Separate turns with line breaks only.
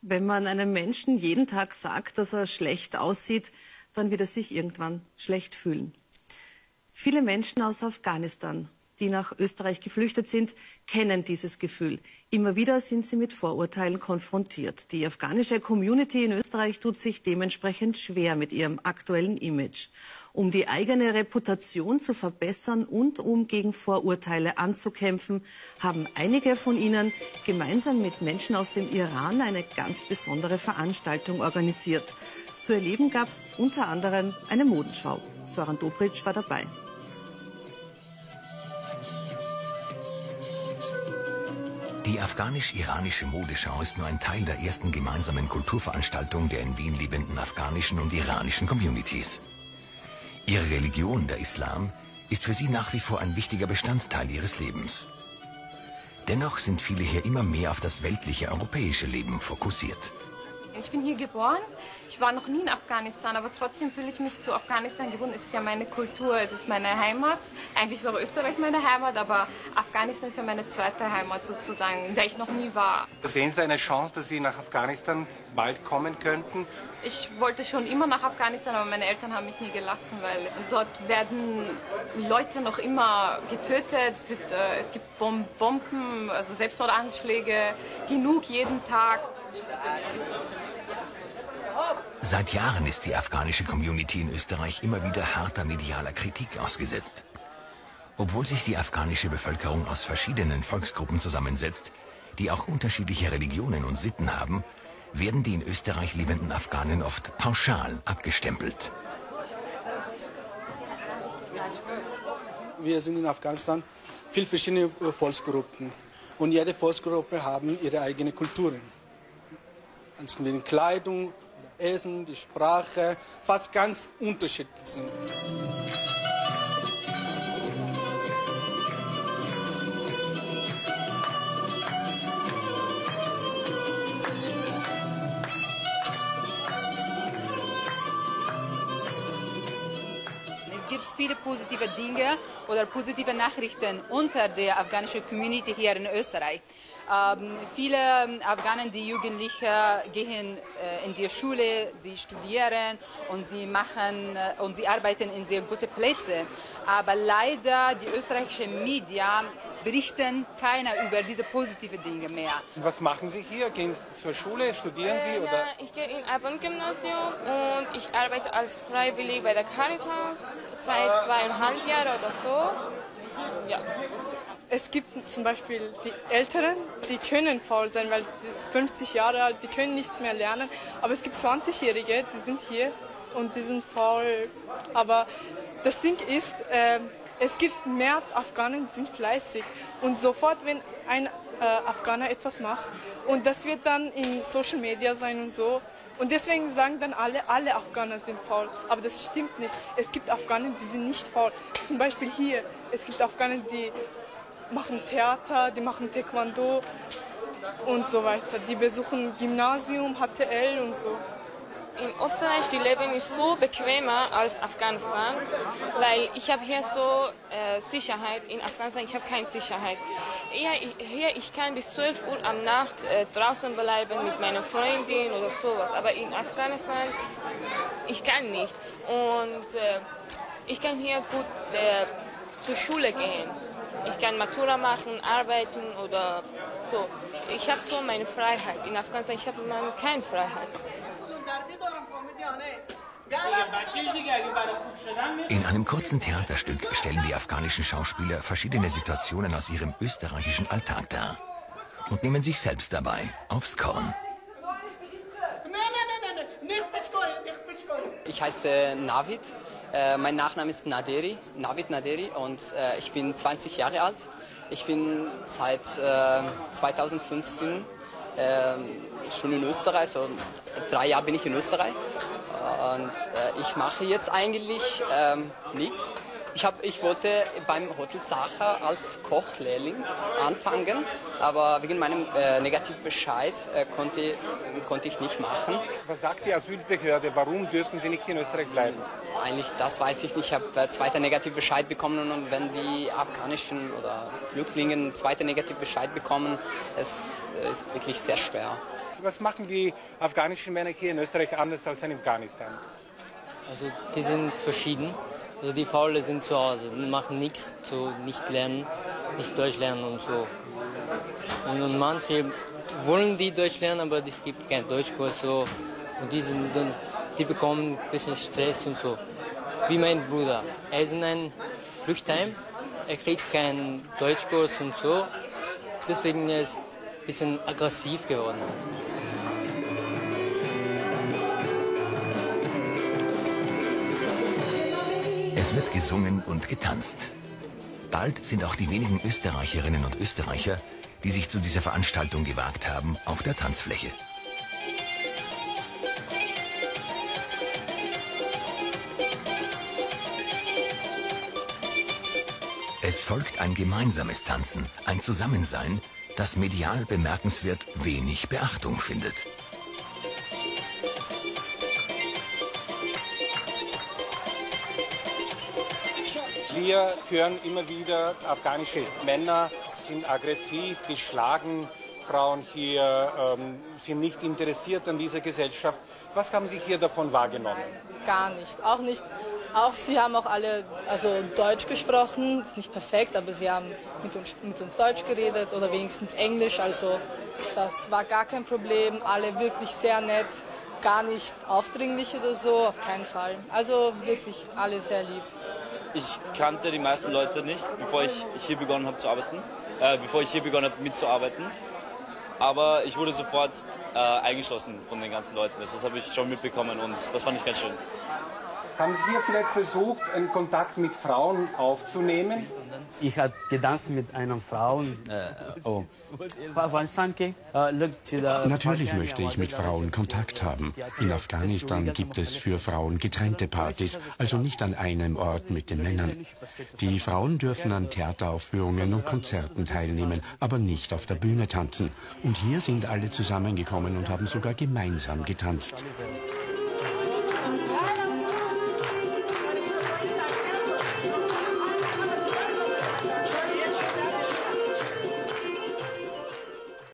Wenn man einem Menschen jeden Tag sagt, dass er schlecht aussieht, dann wird er sich irgendwann schlecht fühlen. Viele Menschen aus Afghanistan, die nach Österreich geflüchtet sind, kennen dieses Gefühl. Immer wieder sind sie mit Vorurteilen konfrontiert. Die afghanische Community in Österreich tut sich dementsprechend schwer mit ihrem aktuellen Image. Um die eigene Reputation zu verbessern und um gegen Vorurteile anzukämpfen, haben einige von ihnen gemeinsam mit Menschen aus dem Iran eine ganz besondere Veranstaltung organisiert. Zu erleben gab es unter anderem eine Modenschau. Soran Dobric war dabei.
Die afghanisch-iranische Modeschau ist nur ein Teil der ersten gemeinsamen Kulturveranstaltung der in Wien lebenden afghanischen und iranischen Communities. Ihre Religion, der Islam, ist für sie nach wie vor ein wichtiger Bestandteil ihres Lebens. Dennoch sind viele hier immer mehr auf das weltliche europäische Leben fokussiert.
Ich bin hier geboren, ich war noch nie in Afghanistan, aber trotzdem fühle ich mich zu Afghanistan gebunden. Es ist ja meine Kultur, es ist meine Heimat. Eigentlich ist aber Österreich meine Heimat, aber Afghanistan ist ja meine zweite Heimat sozusagen, in der ich noch nie war.
Sehen Sie eine Chance, dass Sie nach Afghanistan bald kommen könnten?
Ich wollte schon immer nach Afghanistan, aber meine Eltern haben mich nie gelassen, weil dort werden Leute noch immer getötet. Es gibt Bomben, also Selbstmordanschläge, genug jeden Tag.
Seit Jahren ist die afghanische Community in Österreich immer wieder harter medialer Kritik ausgesetzt. Obwohl sich die afghanische Bevölkerung aus verschiedenen Volksgruppen zusammensetzt, die auch unterschiedliche Religionen und Sitten haben, werden die in Österreich lebenden Afghanen oft pauschal abgestempelt.
Wir sind in Afghanistan viele verschiedene Volksgruppen und jede Volksgruppe haben ihre eigene Kulturen. Also die Kleidung, Essen, die Sprache, fast ganz unterschiedlich sind.
Es gibt viele positive Dinge oder positive Nachrichten unter der afghanischen Community hier in Österreich. Viele Afghanen, die Jugendliche, gehen in die Schule, sie studieren und sie arbeiten in sehr guten Plätzen. Aber leider die österreichischen Medien berichten keiner über diese positiven Dinge mehr.
Was machen Sie hier? Gehen Sie zur Schule? Studieren Sie? Oder?
Ja, ich gehe in Abendgymnasium und ich arbeite als Freiwillig bei der Caritas seit 2,5 Jahren oder so. Ja.
Es gibt zum Beispiel die Älteren, die können faul sein, weil die sind 50 Jahre alt, die können nichts mehr lernen. Aber es gibt 20-Jährige, die sind hier und die sind faul. Aber das Ding ist, es gibt mehr Afghanen, die sind fleißig. Und sofort, wenn ein Afghaner etwas macht, und das wird dann in Social Media sein und so. Und deswegen sagen dann alle Afghaner sind faul. Aber das stimmt nicht. Es gibt Afghanen, die sind nicht faul. Zum Beispiel hier, es gibt Afghanen, die machen Theater, die machen Taekwondo und so weiter. Die besuchen Gymnasium, HTL und so.
In Österreich, die Leben ist so bequemer als Afghanistan, weil ich habe hier so Sicherheit. In Afghanistan, ich habe keine Sicherheit. Hier, ich kann bis 12 Uhr am Nacht draußen bleiben mit meiner Freundin oder sowas. Aber in Afghanistan, ich kann nicht. Und ich kann hier gut zur Schule gehen. Ich kann Matura machen, arbeiten oder so. Ich habe so meine Freiheit. In Afghanistan ich habe keine Freiheit.
In einem kurzen Theaterstück stellen die afghanischen Schauspieler verschiedene Situationen aus ihrem österreichischen Alltag dar und nehmen sich selbst dabei aufs Korn.
Ich heiße Navid. Mein Nachname ist Naderi, Navid Naderi, und ich bin 20 Jahre alt. Ich bin seit 2015 schon in Österreich, so 3 Jahre bin ich in Österreich. Und ich mache jetzt eigentlich nichts. Ich wollte beim Hotel Sacher als Kochlehrling anfangen, aber wegen meinem Negativbescheid konnte ich nicht machen.
Was sagt die Asylbehörde? Warum dürfen Sie nicht in Österreich bleiben?
Eigentlich, das weiß ich nicht. Ich habe zweiter Negativbescheid bekommen, und wenn die afghanischen oder Flüchtlinge einen zweiten Negativbescheid bekommen, es ist wirklich sehr schwer.
Was machen die afghanischen Männer hier in Österreich anders als in Afghanistan?
Also die sind verschieden. Also die Faulen sind zu Hause, machen nichts, nicht lernen, nicht Deutsch lernen und so. Und manche wollen die Deutsch lernen, aber es gibt keinen Deutschkurs so. Und die bekommen ein bisschen Stress und so. Wie mein Bruder. Er ist in einem Flüchtheim, er kriegt keinen Deutschkurs und so. Deswegen ist er ein bisschen aggressiv geworden.
Es wird gesungen und getanzt. Bald sind auch die wenigen Österreicherinnen und Österreicher, die sich zu dieser Veranstaltung gewagt haben, auf der Tanzfläche. Es folgt ein gemeinsames Tanzen, ein Zusammensein, das medial bemerkenswert wenig Beachtung findet.
Wir hören immer wieder, afghanische Männer sind aggressiv, die schlagen Frauen hier, sind nicht interessiert an dieser Gesellschaft. Was haben Sie hier davon wahrgenommen?
Gar nicht, auch nicht. Auch sie haben auch alle Deutsch gesprochen, ist nicht perfekt, aber sie haben mit uns Deutsch geredet oder wenigstens Englisch, also das war gar kein Problem, alle wirklich sehr nett, gar nicht aufdringlich oder so, auf keinen Fall. Also wirklich alle sehr lieb.
Ich kannte die meisten Leute nicht, bevor ich hier begonnen habe zu arbeiten, bevor ich hier begonnen habe mitzuarbeiten. Aber ich wurde sofort eingeschlossen von den ganzen Leuten. Das habe ich schon mitbekommen und das fand ich ganz schön.
Haben Sie hier vielleicht versucht, einen Kontakt mit Frauen aufzunehmen?
Ich habe getanzt mit einer Frau.
Natürlich möchte ich mit Frauen Kontakt haben. In Afghanistan gibt es für Frauen getrennte Partys, also nicht an einem Ort mit den Männern. Die Frauen dürfen an Theateraufführungen und Konzerten teilnehmen, aber nicht auf der Bühne tanzen. Und hier sind alle zusammengekommen und haben sogar gemeinsam getanzt.